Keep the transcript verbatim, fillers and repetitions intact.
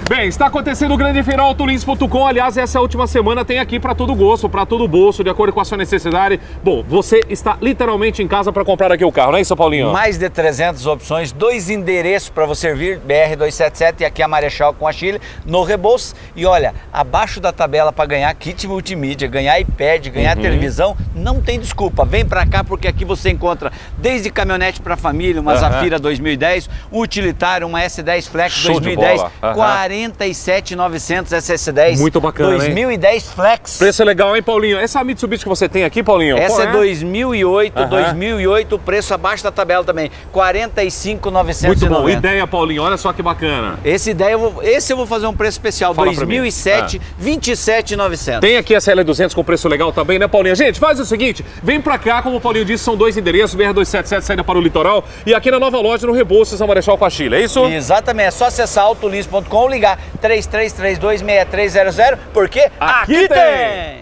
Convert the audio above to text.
Bem, está acontecendo o grande feirão Autolins ponto com. Aliás, essa última semana tem aqui para todo gosto, para todo bolso, de acordo com a sua necessidade. Bom, você está literalmente em casa para comprar aqui o carro, não é isso, Paulinho? Mais de trezentas opções, dois endereços para você vir, B R duzentos e setenta e sete e aqui a Marechal com a Chile, no Rebouças. E olha, abaixo da tabela para ganhar kit multimídia, ganhar iPad, ganhar uhum. televisão, não tem desculpa. Vem para cá porque aqui você encontra desde caminhonete para família, uma uhum. Zafira dois mil e dez, um utilitário, uma S dez Flex Show dois mil e dez, uhum. quarenta e sete mil e novecentos essa S dez. Muito bacana, dois mil e dez hein? Flex. Preço é legal, hein, Paulinho? Essa Mitsubishi que você tem aqui, Paulinho? Essa é, é dois mil e oito, uhum. dois mil e oito, preço abaixo da tabela também, quarenta e cinco mil novecentos e noventa. Muito bom, ideia, Paulinho, olha só que bacana. Esse ideia, eu vou, esse eu vou fazer um preço especial, Fala dois mil e sete, ah. vinte e sete mil e novecentos. Tem aqui essa L duzentos com preço legal também, né, Paulinho? Gente, faz o seguinte, vem pra cá, como o Paulinho disse, são dois endereços, B R duzentos e setenta e sete saída para o litoral e aqui na nova loja no Rebouças, a Marechal com a Chile, é isso? Exatamente, é só acessar autolins ponto com ou ligar três três três dois, seis três zero zero, porque aqui, aqui tem! tem.